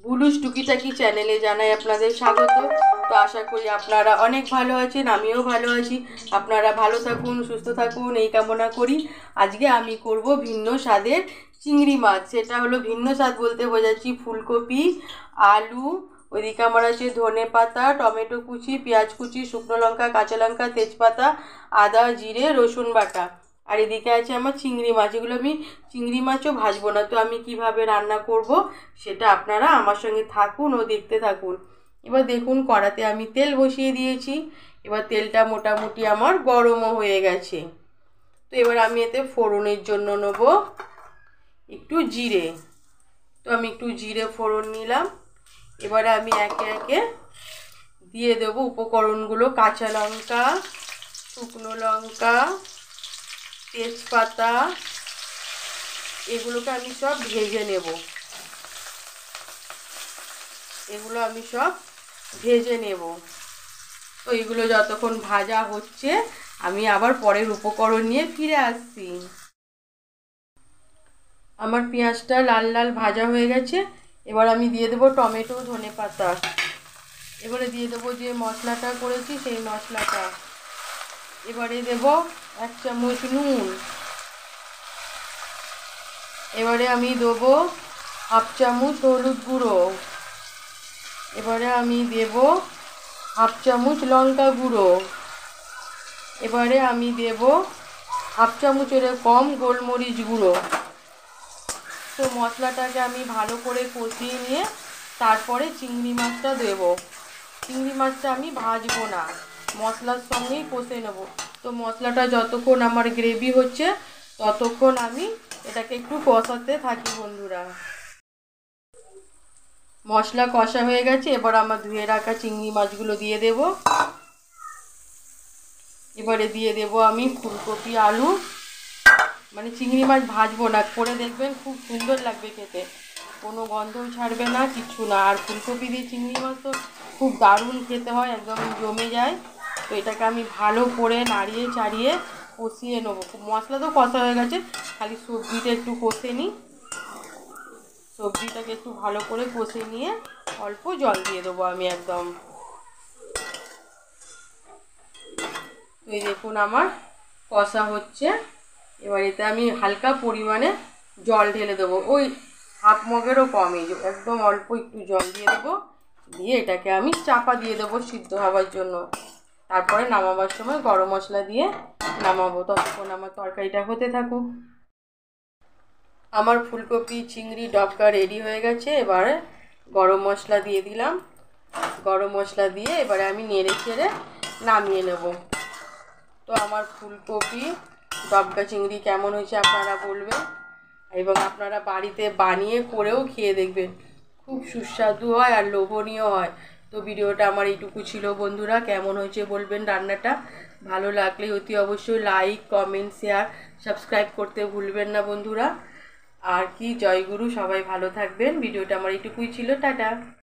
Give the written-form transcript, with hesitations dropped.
বুলুস টুকিটাকি চ্যানেলে জানাই আপনাদের স্বাগত। তো আশা করি আপনারা অনেক ভালো আছেন, আমিও ভালো আছি। আপনারা ভালো থাকুন, সুস্থ থাকুন এই কামনা করি। আজকে আমি করব ভিন্ন স্বাদের চিংড়ি মাছ। সেটা হলো ভিন্ন স্বাদ বলতে বোঝাচ্ছি ফুলকপি, আলু, ওইদিকে আমার আছে ধনে পাতা, টমেটো কুচি, পেঁয়াজ কুচি, শুকনো লঙ্কা, কাঁচা লঙ্কা, তেজপাতা, আদা, জিরে, রসুন বাটা। আর এদিকে আছে আমার চিংড়ি মাছ। এগুলো আমি চিংড়ি মাছও ভাজবো না, তো আমি কিভাবে রান্না করব সেটা আপনারা আমার সঙ্গে থাকুন ও দেখতে থাকুন। এবার দেখুন কড়াতে আমি তেল বসিয়ে দিয়েছি। এবার তেলটা মোটামুটি আমার গরমও হয়ে গেছে। তো এবার আমি এতে ফোড়নের জন্য নেব একটু জিরে। তো আমি একটু জিরে ফোড়ন নিলাম। এবারে আমি একে একে দিয়ে দেবো উপকরণগুলো। কাঁচা লঙ্কা, শুকনো লঙ্কা, তেজপাতা, এগুলোকে আমি সব ভেজে নেব। এগুলো আমি সব ভেজে নেব। তো এগুলো যতক্ষণ ভাজা হচ্ছে আমি আবার পরের উপকরণ নিয়ে ফিরে আসছি। আমার পেঁয়াজটা লাল লাল ভাজা হয়ে গেছে। এবার আমি দিয়ে দেবো টমেটো, ধনে পাতা। এবারে দিয়ে দেবো যে মশলাটা করেছি সেই মশলাটা। এবারে দেব 1 চামচ নুন। এবারে আমি দেবো 1/2 চামচ হলুদ গুঁড়ো। এবারে আমি দেব 1/2 চামচ লঙ্কা গুঁড়ো। এবারে আমি দেব 1/2 চামচের কম গোলমরিচ গুঁড়ো। তো মশলাটাকে আমি ভালো করে কষিয়ে নিয়ে তারপরে চিংড়ি মাছটা দেব। চিংড়ি মাছটা আমি ভাজবো না, মশলার সঙ্গেই কষে নেব। তো মশলাটা যতক্ষণ আমার গ্রেভি হচ্ছে ততক্ষণ আমি এটাকে একটু কষাতে থাকি বন্ধুরা। মশলা কষা হয়ে গেছে। এবার আমার ধুয়ে রাখা চিংড়ি মাছগুলো দিয়ে দেব। এবারে দিয়ে দেব আমি ফুলকপি, আলু। মানে চিংড়ি মাছ ভাজবো না, করে দেখবেন খুব সুন্দর লাগবে খেতে, কোনো গন্ধও ছাড়বে না, কিচ্ছু না। আর ফুলকপি দিয়ে চিংড়ি মাছ তো খুব দারুণ খেতে হয়, একদম জমে যায়। তো এটাকে আমি ভালো করে নাড়িয়ে চাড়িয়ে কষিয়ে নেবো। মশলা তো কষা হয়ে গেছে, খালি সবজিটা একটু কষে নিই। সবজিটাকে একটু ভালো করে কষে নিয়ে অল্প জল দিয়ে দেবো আমি একদম। তো এই দেখুন আমার কষা হচ্ছে। এবার এতে আমি হালকা পরিমাণে জল ঢেলে দেবো, ওই 1/2 মগেরও কমই, একদম অল্প একটু জল দিয়ে দেবো। দিয়ে এটাকে আমি চাপা দিয়ে দেবো সিদ্ধ হওয়ার জন্য। তারপরে নামাবার সময় গরম মশলা দিয়ে নামাবো। ততক্ষণ আমার তরকারিটা হতে থাকুক। আমার ফুলকপি চিংড়ি ডবকা রেডি হয়ে গেছে। এবারে গরম মশলা দিয়ে দিলাম। গরম মশলা দিয়ে এবারে আমি নেড়ে চেড়ে নামিয়ে নেব। তো আমার ফুলকপি ডবকা চিংড়ি কেমন হয়েছে আপনারা বলবেন, এবং আপনারা বাড়িতে বানিয়ে করেও খেয়ে দেখবেন, খুব সুস্বাদু হয় আর লোভনীয় হয়। তো ভিডিওটা আমার এইটুকু ছিল বন্ধুরা। কেমন হয়েছে বলবেন রান্নাটা। ভালো লাগলে অতি অবশ্যই লাইক, কমেন্ট, শেয়ার, সাবস্ক্রাইব করতে ভুলবেন না বন্ধুরা। আর কি, জয়গুরু, সবাই ভালো থাকবেন। ভিডিওটা আমার এইটুকুই ছিল, টাটা।